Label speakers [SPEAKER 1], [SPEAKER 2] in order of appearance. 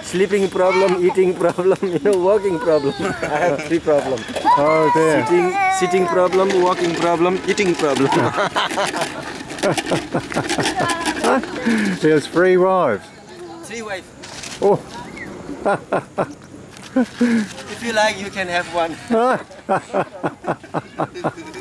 [SPEAKER 1] Sleeping problem, eating problem, walking problem. I have 3 problems.
[SPEAKER 2] Oh dear.
[SPEAKER 1] Sitting problem, walking problem, eating problem.
[SPEAKER 2] He has 3 wives.
[SPEAKER 1] 3 wives.
[SPEAKER 2] Oh.
[SPEAKER 1] If you like, you can have one.